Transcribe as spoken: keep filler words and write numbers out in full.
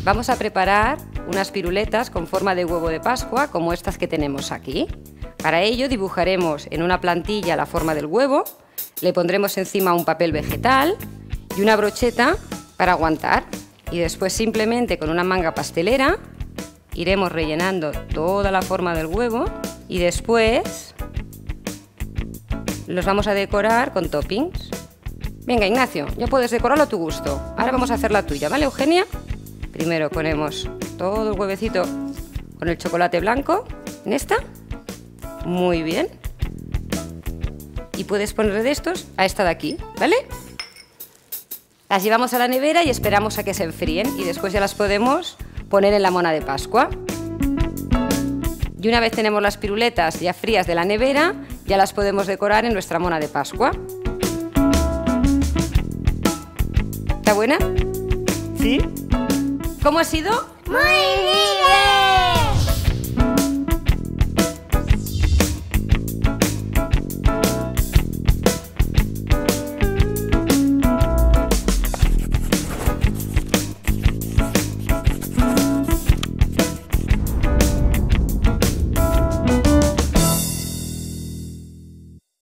Vamos a preparar unas piruletas con forma de huevo de Pascua, como estas que tenemos aquí. Para ello dibujaremos en una plantilla la forma del huevo, le pondremos encima un papel vegetal y una brocheta para aguantar. Y después simplemente con una manga pastelera iremos rellenando toda la forma del huevo y después los vamos a decorar con toppings. Venga, Ignacio, ya puedes decorarlo a tu gusto. Ahora vamos a hacer la tuya, ¿vale, Eugenia? Primero ponemos todo el huevecito con el chocolate blanco en esta. Muy bien. Y puedes ponerle de estos a esta de aquí, ¿vale? Las llevamos a la nevera y esperamos a que se enfríen y después ya las podemos poner en la mona de Pascua. Y una vez tenemos las piruletas ya frías de la nevera, ya las podemos decorar en nuestra mona de Pascua. ¿Está buena? ¿Sí? ¿Cómo ha sido? ¡Muy bien!